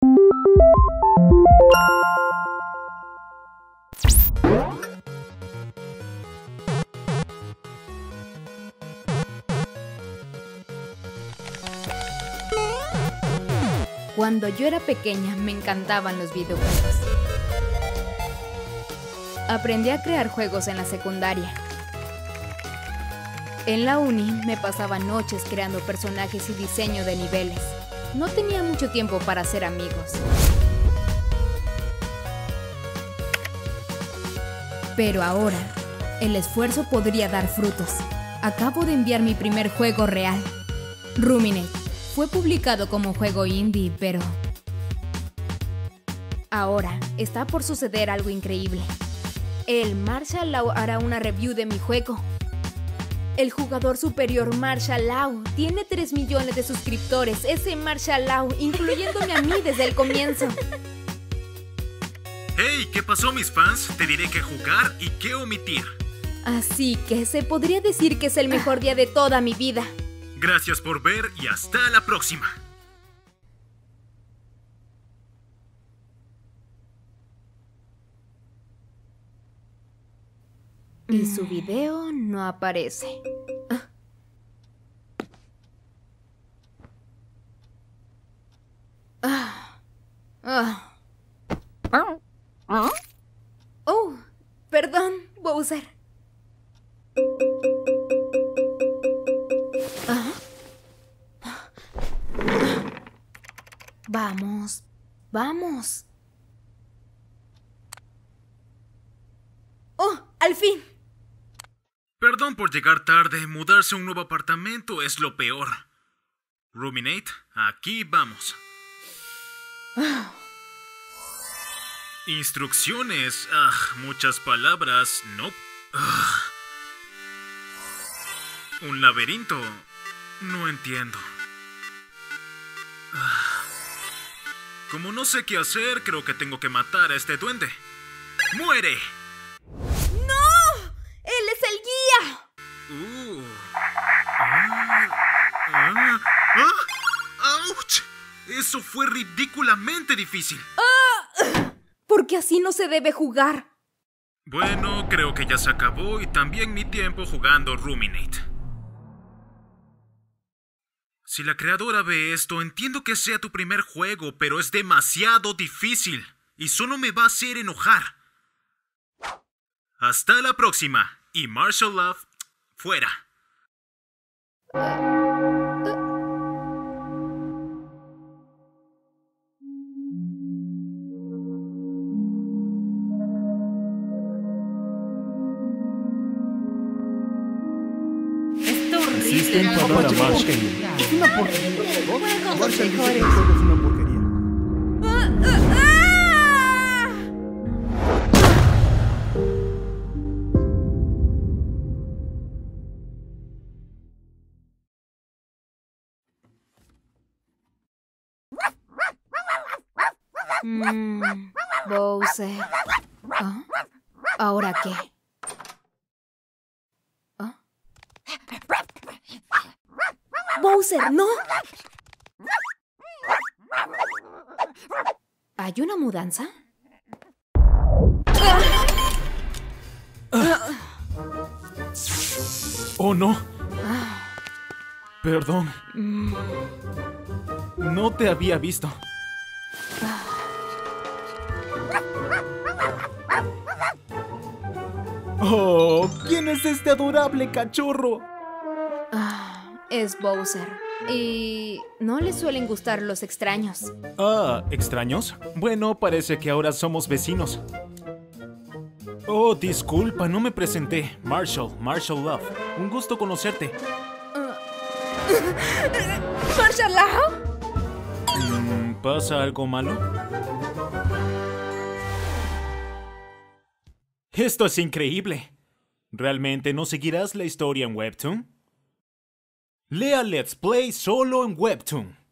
Cuando yo era pequeña me encantaban los videojuegos. Aprendí a crear juegos en la secundaria. En la uni me pasaba noches creando personajes y diseño de niveles. No tenía mucho tiempo para hacer amigos. Pero ahora, el esfuerzo podría dar frutos. Acabo de enviar mi primer juego real, Ruminate. Fue publicado como juego indie, pero ahora está por suceder algo increíble. El Marshall Law hará una review de mi juego. El jugador superior Marshall Law tiene 3 millones de suscriptores. Ese Marshall Law, incluyéndome a mí desde el comienzo. Hey, ¿qué pasó, mis fans? Te diré qué jugar y qué omitir. Así que se podría decir que es el mejor día de toda mi vida. Gracias por ver y hasta la próxima. Y su video no aparece. Oh, perdón, Bowser. Vamos, vamos. ¡Oh, al fin! Perdón por llegar tarde. Mudarse a un nuevo apartamento es lo peor. Ruminate, aquí vamos. Instrucciones. Muchas palabras. No. Un laberinto. No entiendo. Como no sé qué hacer, creo que tengo que matar a este duende. ¡Muere! ¡No! ¡Él es el guía! ¡Auch! Eso fue ridículamente difícil. Porque así no se debe jugar. Bueno, creo que ya se acabó y también mi tiempo jugando Ruminate. Si la creadora ve esto, entiendo que sea tu primer juego, pero es demasiado difícil y solo me va a hacer enojar. Hasta la próxima y Marshall Love, fuera. Existen para Marshall. Es una porquería. Marshall dice que el juego es una porquería. Bowser. ¿Ahora qué? Bowser, no. ¿Hay una mudanza? Oh, no. Perdón. No te había visto. Oh, ¿quién es este adorable cachorro? Es Bowser. Y no le suelen gustar los extraños. ¿Extraños? Bueno, parece que ahora somos vecinos. Oh, disculpa, no me presenté. Marshall Love. Un gusto conocerte. ¿Marshall Law? ¿Pasa algo malo? Esto es increíble. ¿Realmente no seguirás la historia en Webtoon? Lea Let's Play solo en Webtoon.